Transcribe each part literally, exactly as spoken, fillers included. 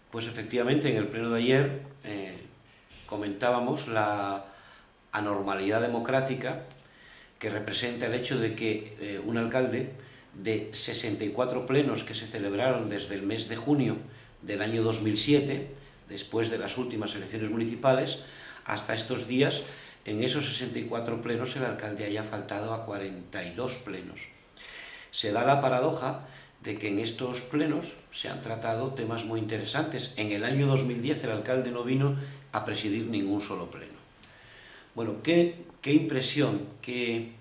Pues efectivamente, en el pleno de ayer eh, comentábamos la anormalidad democrática que representa el hecho de que eh, un alcalde de sesenta y cuatro plenos que se celebraron desde el mes de junio del año dos mil siete, después de las últimas elecciones municipales, hasta estos días, en esos sesenta y cuatro plenos el alcalde haya faltado a cuarenta y dos plenos. Se da la paradoja de que en estos plenos se han tratado temas muy interesantes. En el año dos mil diez el alcalde no vino a presidir ningún solo pleno. Bueno, ¿qué, qué impresión, qué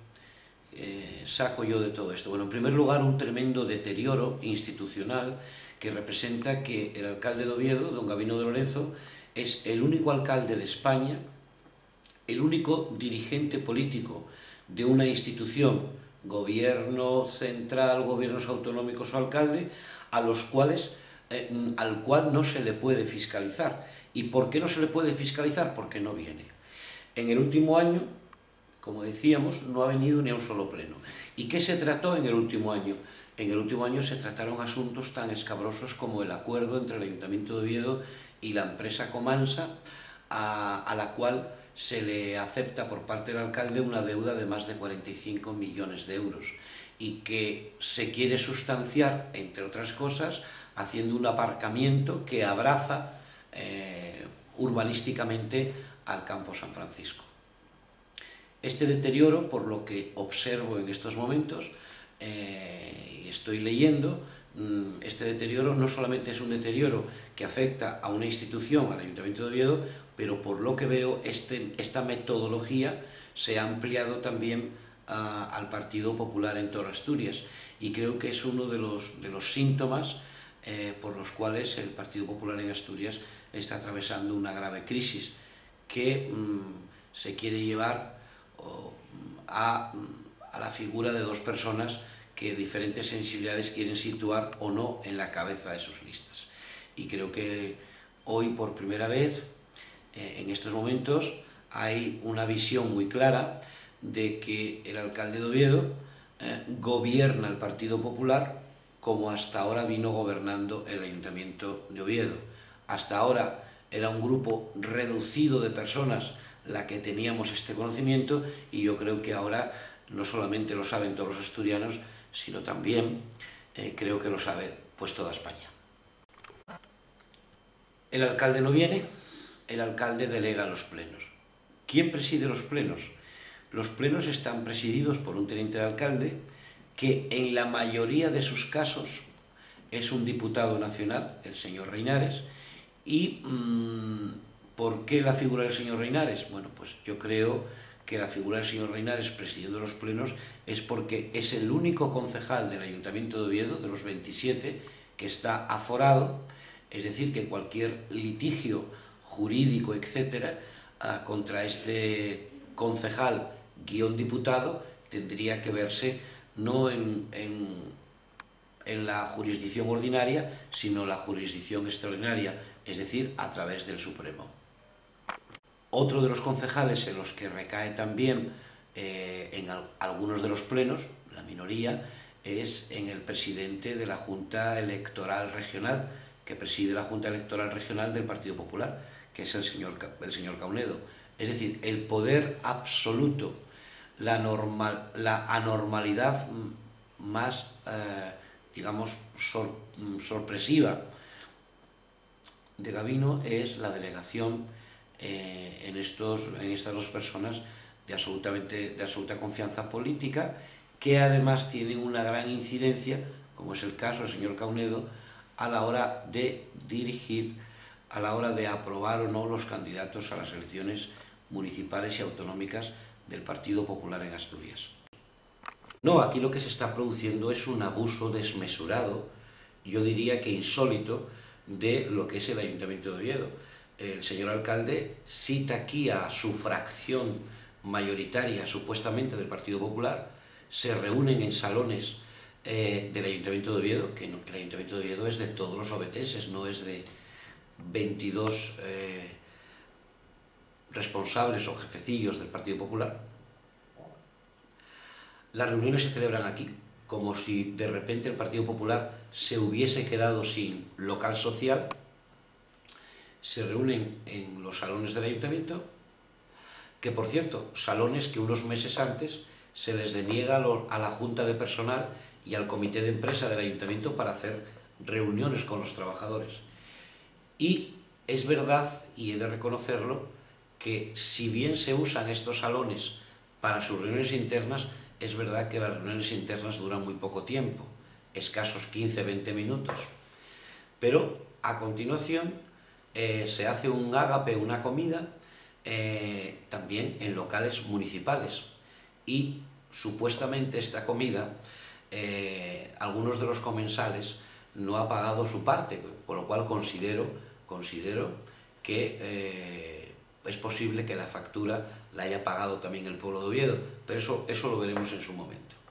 eh, saco yo de todo esto? Bueno, en primer lugar, un tremendo deterioro institucional que representa que el alcalde de Oviedo, don Gabino de Lorenzo, es el único alcalde de España, el único dirigente político de una institución, gobierno central, gobiernos autonómicos o alcalde, a los cuales, eh, al cual no se le puede fiscalizar. ¿Y por qué no se le puede fiscalizar? Porque no viene. En el último año, como decíamos, no ha venido ni a un solo pleno. ¿Y qué se trató en el último año? En el último año se trataron asuntos tan escabrosos como el acuerdo entre el Ayuntamiento de Oviedo y la empresa Comansa, a, a la cual se le acepta por parte del alcalde una deuda de más de cuarenta y cinco millones de euros y que se quiere sustanciar, entre otras cosas, haciendo un aparcamiento que abraza eh, urbanísticamente al campo San Francisco. Este deterioro, por lo que observo en estos momentos, eh, y estoy leyendo, este deterioro no solamente es un deterioro que afecta a una institución, al Ayuntamiento de Oviedo, pero por lo que veo este, esta metodología se ha ampliado también a, al Partido Popular en toda Asturias, y creo que es uno de los, de los síntomas eh, por los cuales el Partido Popular en Asturias está atravesando una grave crisis que mmm, se quiere llevar oh, a, a la figura de dos personas que diferentes sensibilidades quieren situar o no en la cabeza de sus listas. Y creo que hoy, por primera vez, eh, en estos momentos, hay una visión muy clara de que el alcalde de Oviedo eh, gobierna el Partido Popular como hasta ahora vino gobernando el Ayuntamiento de Oviedo. Hasta ahora era un grupo reducido de personas la que teníamos este conocimiento, y yo creo que ahora no solamente lo saben todos los asturianos, sino también eh, creo que lo sabe pues toda España. El alcalde no viene, el alcalde delega los plenos. ¿Quién preside los plenos? Los plenos están presididos por un teniente de alcalde que en la mayoría de sus casos es un diputado nacional, el señor Reinares. ¿Y mmm, por qué la figura del señor Reinares? Bueno, pues yo creo que la figura del señor Reinares presidiendo los plenos es porque es el único concejal del Ayuntamiento de Oviedo, de los veintisiete, que está aforado, es decir, que cualquier litigio jurídico, etcétera, contra este concejal guión diputado tendría que verse no en, en, en la jurisdicción ordinaria, sino la jurisdicción extraordinaria, es decir, a través del Supremo. Otro de los concejales en los que recae también eh, en al, algunos de los plenos, la minoría, es en el presidente de la Junta Electoral Regional, que preside la Junta Electoral Regional del Partido Popular, que es el señor, el señor Caunedo. Es decir, el poder absoluto, la, normal, la anormalidad más, eh, digamos, sor, sorpresiva de Gabino es la delegación Eh, en, estos, en estas dos personas de, absolutamente, de absoluta confianza política, que además tienen una gran incidencia, como es el caso del señor Caunedo, a la hora de dirigir, a la hora de aprobar o no los candidatos a las elecciones municipales y autonómicas del Partido Popular en Asturias. No, aquí lo que se está produciendo es un abuso desmesurado, yo diría que insólito, de lo que es el Ayuntamiento de Oviedo. El señor alcalde cita aquí a su fracción mayoritaria, supuestamente del Partido Popular, se reúnen en salones eh, del Ayuntamiento de Oviedo, que no, el Ayuntamiento de Oviedo es de todos los ovetenses, no es de veintidós eh, responsables o jefecillos del Partido Popular. Las reuniones se celebran aquí, como si de repente el Partido Popular se hubiese quedado sin local social, se reúnen en los salones del ayuntamiento, que por cierto, salones que unos meses antes se les deniega a la junta de personal y al comité de empresa del ayuntamiento para hacer reuniones con los trabajadores. Y es verdad, y he de reconocerlo, que si bien se usan estos salones para sus reuniones internas, es verdad que las reuniones internas duran muy poco tiempo, escasos quince a veinte minutos. Pero a continuación eh, se hace un ágape, una comida, eh, también en locales municipales. Y supuestamente esta comida, eh, algunos de los comensales no ha pagado su parte, por lo cual considero, considero que eh, es posible que la factura la haya pagado también el pueblo de Oviedo, pero eso, eso lo veremos en su momento.